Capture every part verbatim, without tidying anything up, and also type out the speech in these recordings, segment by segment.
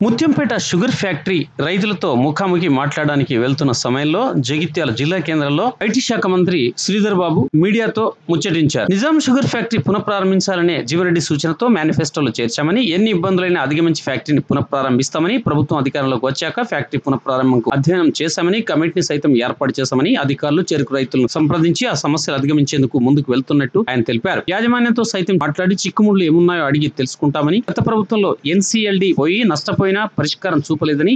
Muthyampet sugar factory రైతులతో ముఖాముఖి మాట్లాడడానికి వెళ్తున్న సమయంలో జగిత్యాల జిల్లా కేంద్రంలో ఐటీ శాఖ మంత్రి శ్రీధర్ బాబు మీడియాతో ముచ్చటించారు. నిజాం షుగర్ ఫ్యాక్టరీ పునఃప్రారంభించాలనే జీవన్రెడ్డి సూచనతో మేనిఫెస్టోలో చేర్చామని, ఎన్ని ఇబ్బందులైనా అధిగమించి ఫ్యాక్టరీని పునఃప్రారంభిస్తామని, ప్రభుత్వం అధికారంలోకి వచ్చాక ఫ్యాక్టరీ పునఃప్రారంభంకు అధ్యయనం చేశామని, కమిటీని సైతం ఏర్పాటు చేశామని, అధికారులు చెరుకు రైతులను సంప్రదించి ఆ సమస్యలు అధిగమించేందుకు ముందుకు వెళ్తున్నట్టు ఆయన తెలిపారు. యాజమాన్యంతో సైతం మాట్లాడి చిక్కుముళ్లు ఏమున్నాయో అడిగి తెలుసుకుంటామని, గత ప్రభుత్వంలో ఎన్సీఎల్డీ పోయి నష్టపోయిన పరిష్కారం చూపలేదని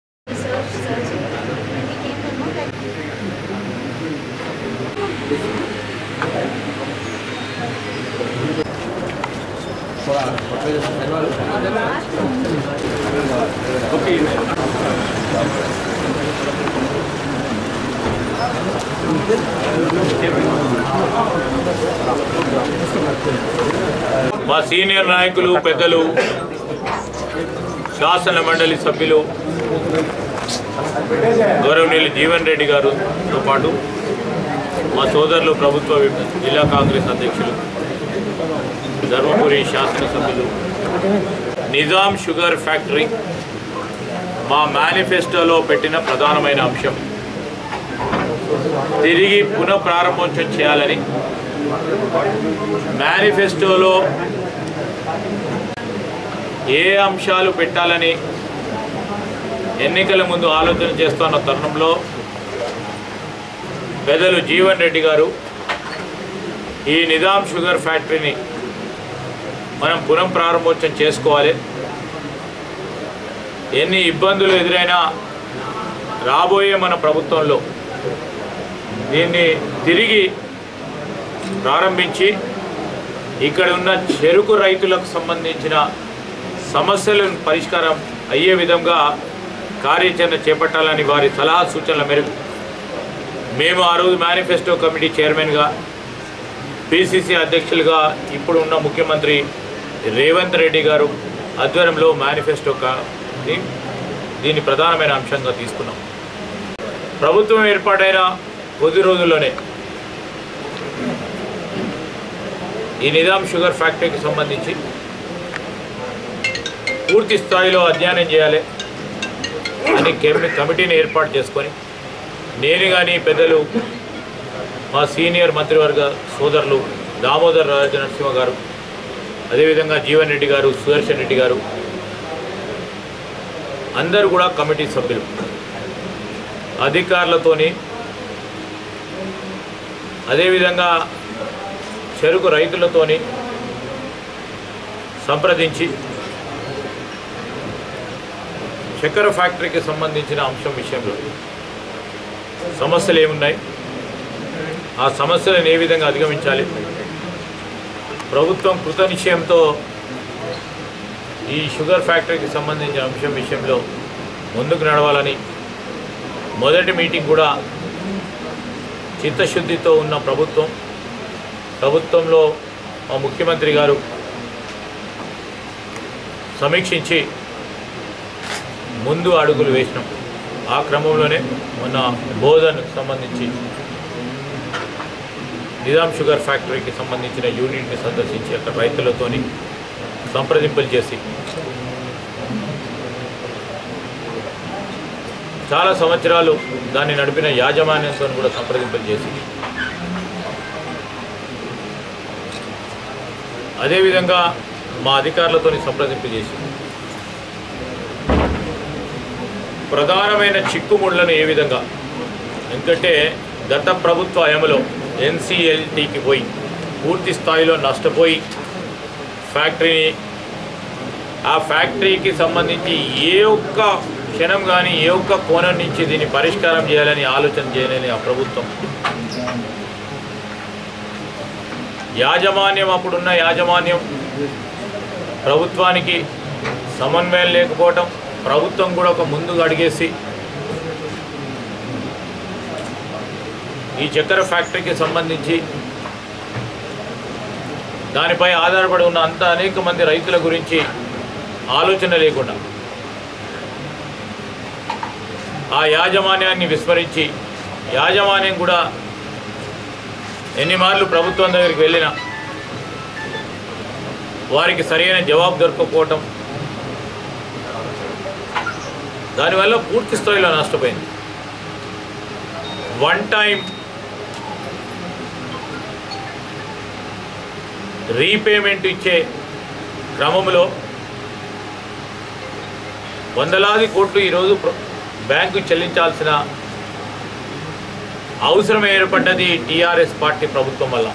మా సీనియర్ నాయకులు పెద్దలు శాసన మండలి సభ్యులు గౌరవనీయులు జీవన్ రెడ్డి గారితో పాటు మా సోదరులు ప్రభుత్వ జిల్లా కాంగ్రెస్ అధ్యక్షులు ధర్మపురి శాసనసభ్యులు నిజాం షుగర్ ఫ్యాక్టరీ మా మేనిఫెస్టోలో పెట్టిన ప్రధానమైన అంశం తిరిగి పునః ప్రారంభోత్సవం చేయాలని మేనిఫెస్టోలో ఏ అంశాలు పెట్టాలని ఎన్నికల ముందు ఆలోచన చేస్తున్న తరుణంలో పెద్దలు జీవన్ రెడ్డి గారు ఈ నిజాం షుగర్ ఫ్యాక్టరీని మనం పునః ప్రారంభోత్సవం చేసుకోవాలి, ఎన్ని ఇబ్బందులు ఎదురైనా రాబోయే మన ప్రభుత్వంలో దీన్ని తిరిగి ప్రారంభించి ఇక్కడ ఉన్న చెరుకు రైతులకు సంబంధించిన సమస్యలను పరిష్కారం అయ్యే విధంగా కార్యాచరణ చేపట్టాలని వారి సలహా సూచనల మేరకు మేము ఆ రోజు మేనిఫెస్టో కమిటీ చైర్మన్గా, పిసిసి అధ్యక్షులుగా ఇప్పుడు ఉన్న ముఖ్యమంత్రి రేవంత్ రెడ్డి గారు ఆధ్వర్యంలో మేనిఫెస్టో దీన్ని ప్రధానమైన అంశంగా తీసుకున్నాం. ప్రభుత్వం ఏర్పాటైన కొద్ది రోజుల్లోనే ఈ నిజాం షుగర్ ఫ్యాక్టరీకి సంబంధించి పూర్తి స్థాయిలో అధ్యయనం చేయాలి అని కమిటీని ఏర్పాటు చేసుకొని నేను కానీ పెద్దలు మా సీనియర్ మంత్రివర్గ సోదరులు దామోదర్ రాజనరసింహ గారు, అదేవిధంగా జీవన్ రెడ్డి గారు, సుదర్శన్ రెడ్డి గారు అందరూ కూడా కమిటీ సభ్యులు అధికారులతోని, అదేవిధంగా చెరుకు రైతులతోని సంప్రదించి చక్కెర ఫ్యాక్టరీకి సంబంధించిన అంశం విషయంలో సమస్యలు ఏమున్నాయి, ఆ సమస్యలను ఏ విధంగా అధిగమించాలి, ప్రభుత్వం కృత నిశ్చయంతో ఈ షుగర్ ఫ్యాక్టరీకి సంబంధించిన అంశం విషయంలో ముందుకు నడవాలని మొదటి మీటింగ్ కూడా చిత్తశుద్ధితో ఉన్న ప్రభుత్వం ప్రభుత్వంలో మా ముఖ్యమంత్రి గారు సమీక్షించి ముందు అడుగులు వేసినాం. ఆ క్రమంలోనే మొన్న బోధనకు సంబంధించి నిజాం షుగర్ ఫ్యాక్టరీకి సంబంధించిన యూనిట్ని సందర్శించి అక్కడ రైతులతోని సంప్రదింపులు చేసి చాలా సంవత్సరాలు దాన్ని నడిపిన యాజమాన్యంతో కూడా సంప్రదింపులు చేసి అదేవిధంగా మా అధికారులతోని సంప్రదింపులు చేసి ప్రధానమైన చిక్కుముళ్లను ఏ విధంగా, ఎందుకంటే గత ప్రభుత్వ హయాంలో ఎన్సీఎల్టీకి పోయి పూర్తి స్థాయిలో నష్టపోయి ఫ్యాక్టరీని ఆ ఫ్యాక్టరీకి సంబంధించి ఏ ఒక్క క్షణం కానీ ఏ ఒక్క కోణం నుంచి దీన్ని పరిష్కారం చేయాలని ఆలోచన చేయలేని ఆ ప్రభుత్వం యాజమాన్యం, అప్పుడున్న యాజమాన్యం ప్రభుత్వానికి సమన్వయం లేకపోవటం, ప్రభుత్వం కూడా ఒక ముందుకు అడిగేసి ఈ చక్కెర ఫ్యాక్టరీకి సంబంధించి దానిపై ఆధారపడి ఉన్న అంత అనేక మంది రైతుల గురించి ఆలోచన లేకుండా ఆ యాజమాన్యాన్ని విస్మరించి యాజమాన్యం కూడా ఎన్ని మార్లు ప్రభుత్వం దగ్గరికి వెళ్ళినా వారికి సరైన జవాబు దొరకకపోవటం, దానివల్ల పూర్తి స్థాయిలో నష్టపోయింది. వన్ టైం రీపేమెంట్ ఇచ్చే క్రమంలో వందలాది కోట్లు ఈరోజు బ్యాంకు చెల్లించాల్సిన అవసరం ఏర్పడ్డది టీఆర్ఎస్ పార్టీ ప్రభుత్వం వల్ల.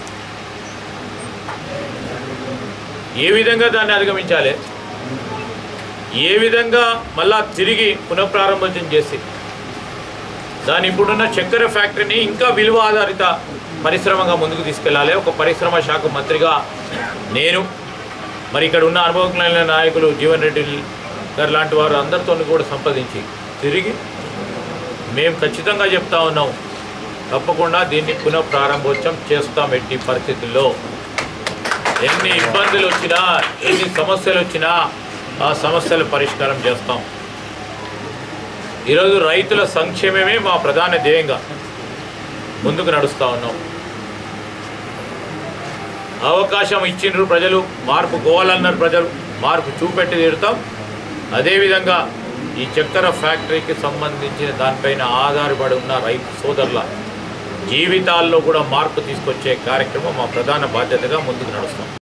ఏ విధంగా దాన్ని అధిగమించాలి, ఏ విధంగా మళ్ళా తిరిగి పునఃప్రారంభం చేసి దాని ఇప్పుడున్న చక్కెర ఫ్యాక్టరీని ఇంకా విలువ ఆధారిత పరిశ్రమగా ముందుకు తీసుకెళ్లాలి. ఒక పరిశ్రమ శాఖ మంత్రిగా నేను మరి ఇక్కడ ఉన్న అనుభవజ్ఞులైన నాయకులు జీవన్ రెడ్డి గారు లాంటి వారు అందరితో కూడా సంప్రదించి తిరిగి మేము ఖచ్చితంగా చెప్తా ఉన్నాం, తప్పకుండా దీన్ని పునః ప్రారంభోత్సవం చేస్తాం. ఎట్టి పరిస్థితుల్లో ఎన్ని ఇబ్బందులు వచ్చినా ఎన్ని సమస్యలు వచ్చినా ఆ సమస్యల పరిష్కారం చేస్తాం. ఈరోజు రైతుల సంక్షేమమే మా ప్రధాన ధ్యేయంగా ముందుకు నడుస్తూ ఉన్నాం. అవకాశం ఇచ్చిండ్రు ప్రజలు, మార్పు కోవాలన్నారు ప్రజలు, మార్పు చూపెట్టి తీరుతాం. అదేవిధంగా ఈ చక్కెర ఫ్యాక్టరీకి సంబంధించిన దానిపైన ఆధారపడి ఉన్న రైతు సోదరుల జీవితాల్లో కూడా మార్పు తీసుకొచ్చే కార్యక్రమం మా ప్రధాన బాధ్యతగా ముందుకు నడుస్తాం.